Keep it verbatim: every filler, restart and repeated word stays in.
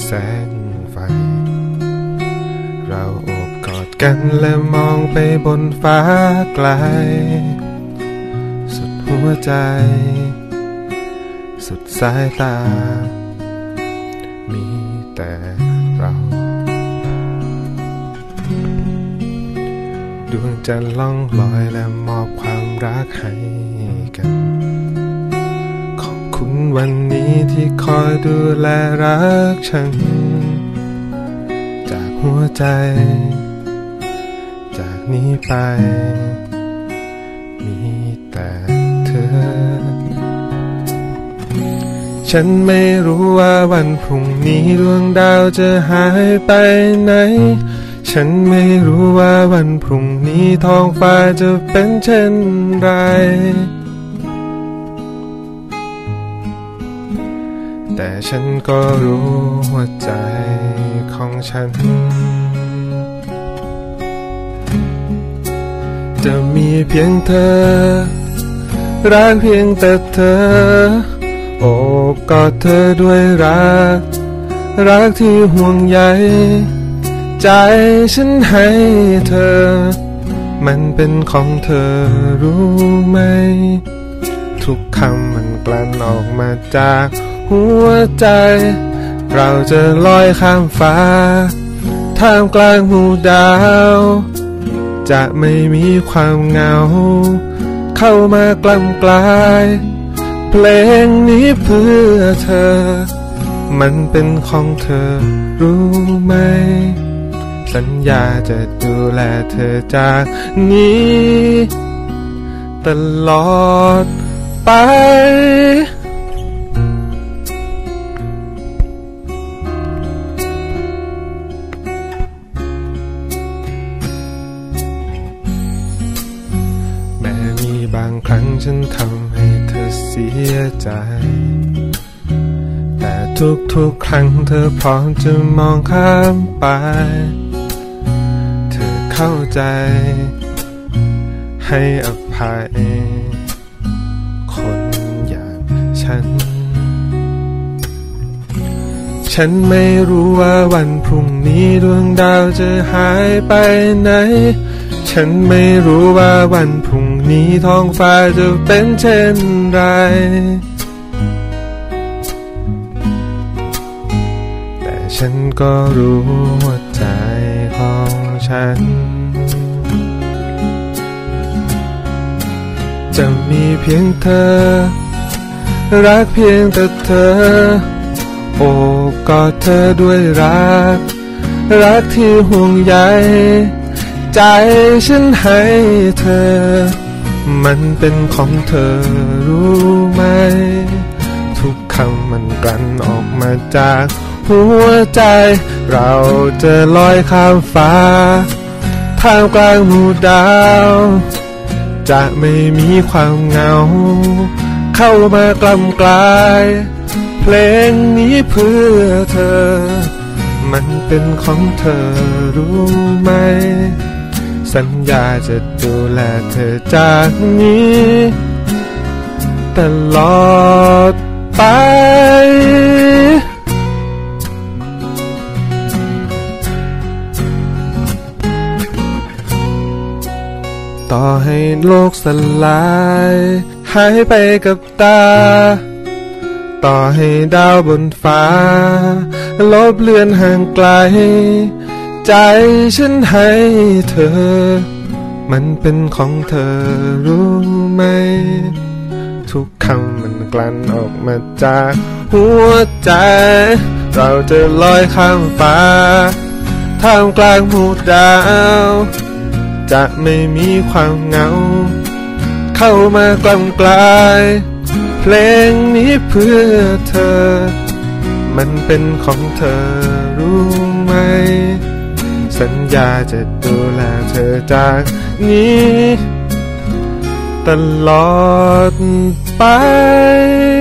แสงไฟเราโอบกอดกันและมองไปบนฟ้าไกลสุดหัวใจสุดสายตามีแต่เราดวงจันทร์ล่องลอยและมอบความรักให้กันขอบคุณวันนี้ที่คอยดูแลรักฉันจากหัวใจจากนี้ไปมีแต่เธอฉันไม่รู้ว่าวันพรุ่งนี้ดวงดาวจะหายไปไหนฉันไม่รู้ว่าวันพรุ่งนี้ท้องฟ้าจะเป็นเช่นไรแต่ฉันก็รู้ว่าใจของฉันจะมีเพียงเธอรักเพียงแต่เธอโอบกอดเธอด้วยรักรักที่ห่วงใยใจฉันให้เธอมันเป็นของเธอรู้ไหมทุกคำมันกลั่นออกมาจากหัวใจเราจะลอยข้ามฟ้าท่ามกลางหมู่ดาวจะไม่มีความเหงาเข้ามากล้ำกลายเพลงนี้เพื่อเธอมันเป็นของเธอรู้ไหมสัญญาจะดูแลเธอจากนี้ตลอดไปแม้มีบางครั้งฉันทำให้เธอเสียใจแต่ทุกๆครั้งเธอพร้อมจะมองข้ามไปเธอเข้าใจให้อภัยคนอย่างฉันฉันไม่รู้ว่าวันพรุ่งนี้ดวงดาวจะหายไปไหนฉันไม่รู้ว่าวันพรุ่งนี้ท้องฟ้าจะเป็นเช่นไรแต่ฉันก็รู้ว่าใจของฉันจะมีเพียงเธอรักเพียงแต่เธอโอบกอดเธอด้วยรักรักที่ห่วงใยใจฉันให้เธอมันเป็นของเธอรู้ไหมทุกคำมันกลั่นออกมาจากหัวใจเราจะลอยข้ามฟ้าท่ามกลางหมู่ดาวจะไม่มีความเหงาเข้ามากล้ำกลายเพลงนี้เพื่อเธอมันเป็นของเธอรู้ไหมสัญญาจะดูแลเธอจากนี้ตลอดไปต่อให้โลกสลายหายไปกับตาต่อให้ดาวบนฟ้าลบเลือนห่างไกลใจฉันให้เธอมันเป็นของเธอรู้ไหมทุกคำมันกลั่นออกมาจากหัวใจเราจะลอยข้ามฟ้าท่ามกลางหมู่ดาวจะไม่มีความเหงาเข้ามากล้ำกลายเพลงนี้เพื่อเธอมันเป็นของเธอรู้ไหมสัญญาจะดูแลเธอจากนี้ตลอดไป